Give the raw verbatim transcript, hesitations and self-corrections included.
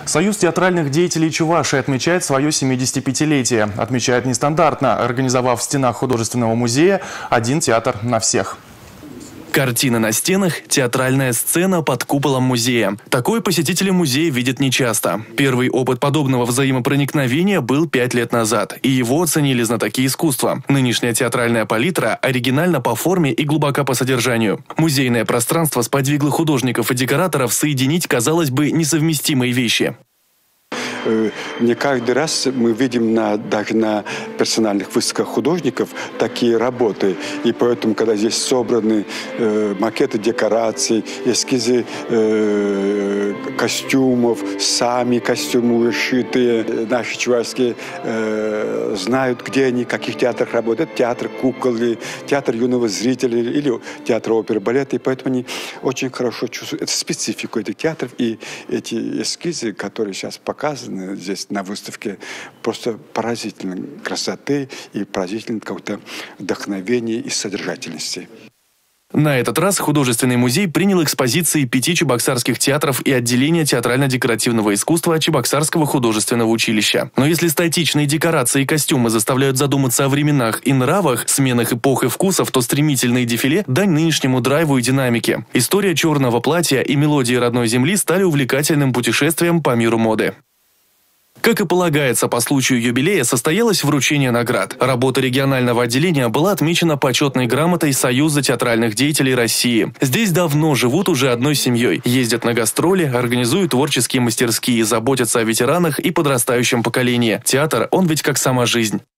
Союз театральных деятелей Чувашии отмечает свое семидесятипятилетие. Отмечает нестандартно, организовав в стенах художественного музея один театр на всех. Картины на стенах, театральная сцена под куполом музея. Такое посетители музея видят нечасто. Первый опыт подобного взаимопроникновения был пять лет назад, и его оценили знатоки искусства. Нынешняя театральная палитра оригинальна по форме и глубока по содержанию. Музейное пространство сподвигло художников и декораторов соединить, казалось бы, несовместимые вещи. Не каждый раз мы видим на, даже на персональных выставках художников такие работы. И поэтому, когда здесь собраны э, макеты декораций, эскизы э, костюмов, сами костюмы вышитые, наши чувашские э, знают, где они, в каких театрах работают. Театр кукол, театр юного зрителя или театр оперы, балета. И поэтому они очень хорошо чувствуют эту специфику этих театров. И эти эскизы, которые сейчас показаны здесь на выставке, просто поразительной красоты и поразительной какого-то вдохновения и содержательности. На этот раз художественный музей принял экспозиции пяти чебоксарских театров и отделения театрально-декоративного искусства Чебоксарского художественного училища. Но если статичные декорации и костюмы заставляют задуматься о временах и нравах, сменах эпох и вкусов, то стремительные дефиле – дань нынешнему драйву и динамике. История черного платья и мелодии родной земли стали увлекательным путешествием по миру моды. Как и полагается по случаю юбилея, состоялось вручение наград. Работа регионального отделения была отмечена почетной грамотой Союза театральных деятелей России. Здесь давно живут уже одной семьей, ездят на гастроли, организуют творческие мастерские, заботятся о ветеранах и подрастающем поколении. Театр, он ведь как сама жизнь.